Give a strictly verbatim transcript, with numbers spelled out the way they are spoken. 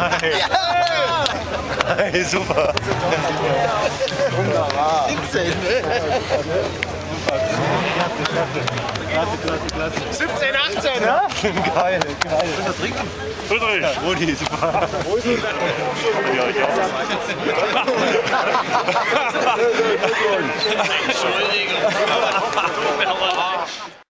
Ja. Hey, super. Wunderbar. siebzehn. Klasse, klasse, klasse. siebzehn, achtzehn. Ja? Geil, geil. Was trinken? Friedrich! Ja, Rudi, super. Ja, ich auch. Entschuldigung.